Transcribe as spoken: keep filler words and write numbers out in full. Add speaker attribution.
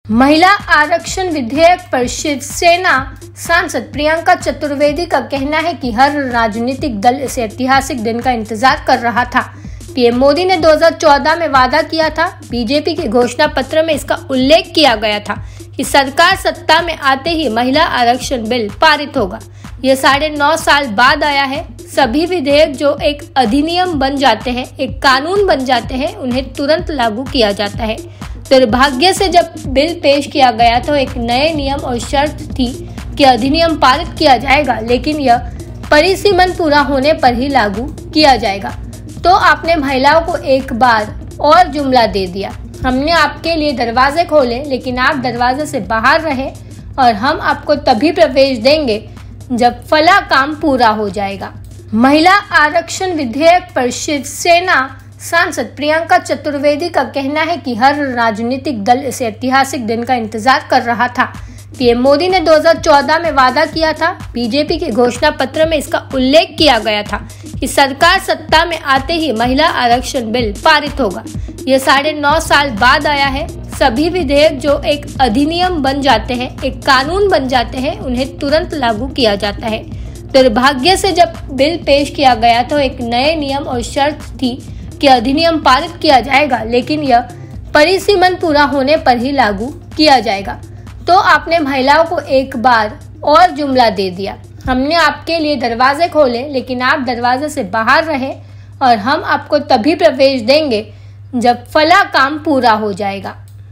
Speaker 1: महिला आरक्षण विधेयक पर शिवसेना सांसद प्रियंका चतुर्वेदी का कहना है कि हर राजनीतिक दल इस ऐतिहासिक दिन का इंतजार कर रहा था। पीएम मोदी ने दो हज़ार चौदह में वादा किया था। बीजेपी के घोषणा पत्र में इसका उल्लेख किया गया था कि सरकार सत्ता में आते ही महिला आरक्षण बिल पारित होगा। यह साढ़े नौ साल बाद आया है। सभी विधेयक जो एक अधिनियम बन जाते हैं, एक कानून बन जाते हैं, उन्हें तुरंत लागू किया जाता है। दुर्भाग्य से जब बिल पेश किया गया तो एक नए नियम और शर्त थी कि अधिनियम पारित किया जाएगा, लेकिन यह परिसीमन पूरा होने पर ही लागू किया जाएगा। तो आपने महिलाओं को एक बार और जुमला दे दिया, हमने आपके लिए दरवाजे खोले लेकिन आप दरवाजे से बाहर रहे, और हम आपको तभी प्रवेश देंगे जब फला काम पूरा हो जाएगा। महिला आरक्षण विधेयक पर शिवसेना सांसद प्रियंका चतुर्वेदी का कहना है कि हर राजनीतिक दल इस ऐतिहासिक दिन का इंतजार कर रहा था। पीएम मोदी ने दो हज़ार चौदह में वादा किया था। बीजेपी के घोषणा पत्र में इसका उल्लेख किया गया था कि सरकार सत्ता में आते ही महिला आरक्षण बिल पारित होगा। यह साढ़े नौ साल बाद आया है। सभी विधेयक जो एक अधिनियम बन जाते हैं, एक कानून बन जाते हैं, उन्हें तुरंत लागू किया जाता है। दुर्भाग्य से जब बिल पेश किया गया तो एक नए नियम और शर्त थी कि अधिनियम पारित किया जाएगा, लेकिन यह परिसीमन पूरा होने पर ही लागू किया जाएगा। तो आपने महिलाओं को एक बार और जुमला दे दिया, हमने आपके लिए दरवाजे खोले लेकिन आप दरवाजे से बाहर रहे, और हम आपको तभी प्रवेश देंगे जब फला काम पूरा हो जाएगा।